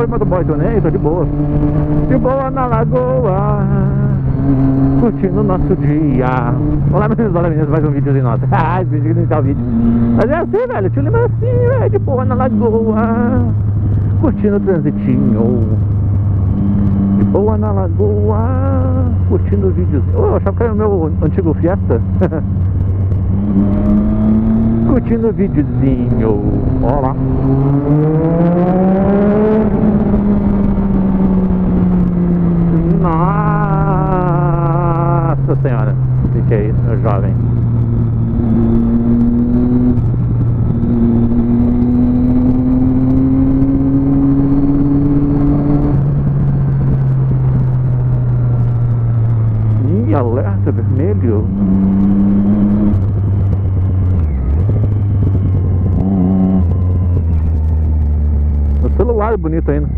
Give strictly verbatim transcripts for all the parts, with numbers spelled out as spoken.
motoboy, tô nem aí, tô de boa. De boa na lagoa, curtindo o nosso dia. Olá meninos, olá meninas, mais um videozinho nosso. Ah, esse vídeo que não tá o vídeo. Mas é assim, velho, tio Lima é assim, velho, de boa na lagoa, curtindo o transitinho. De boa na lagoa, curtindo o videozinho. Oh, eu achava que era o meu antigo Fiesta. Curtindo o videozinho. Ó lá. Nossa senhora. O que, que é isso, meu jovem? Ih, alerta vermelho. O celular é bonito ainda.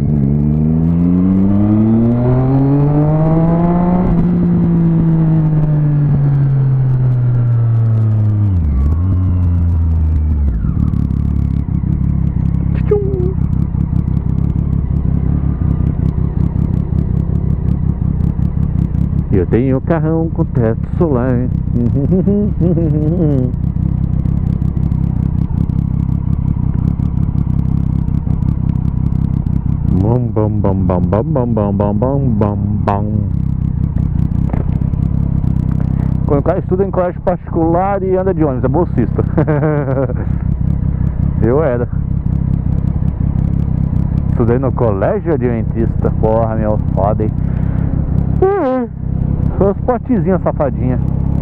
Tchum. Eu tenho carrão com teto solar. Bom, bom, bom, bom, bom, bom, bom, bom, bom, bom, bom. Quando o cara estuda em colégio particular e anda de ônibus, é bolsista. Eu era. Estudei no colégio adventista. Porra, meu, foda, hein? Uhum. Sou as potezinhas safadinhas.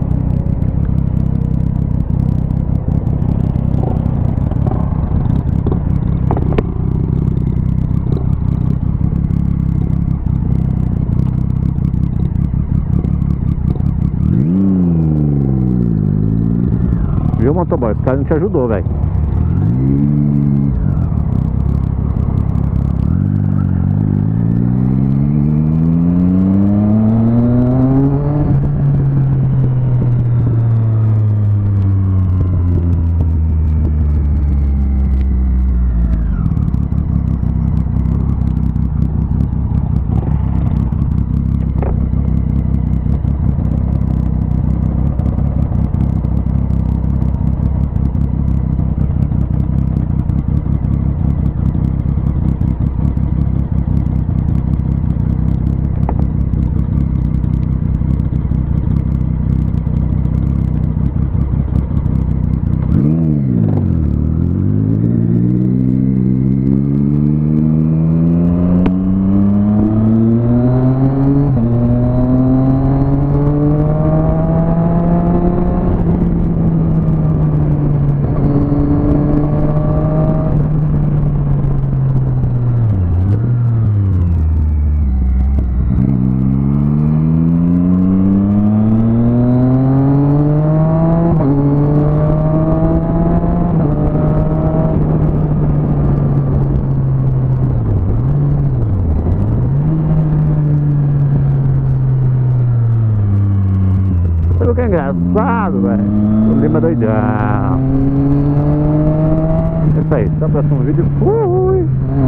Viu, motoboy? Esse cara não te ajudou, velho. Sabe o que é engraçado, velho? O Lima doidão. É isso aí, até o próximo vídeo. Fui!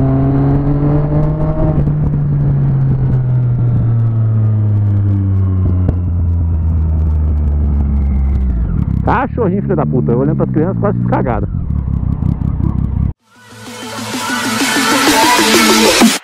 Cachorrinho, filho da puta. Eu olhando pras crianças quase cagada.